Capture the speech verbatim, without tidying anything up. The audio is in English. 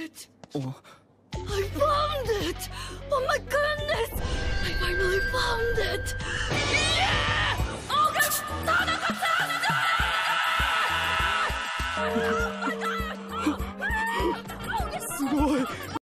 it! I found it! Oh my goodness! I finally found it! Yeah! Oh god! Tanaka-san! Oh my god!